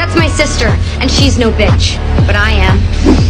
That's my sister, and she's no bitch. But I am.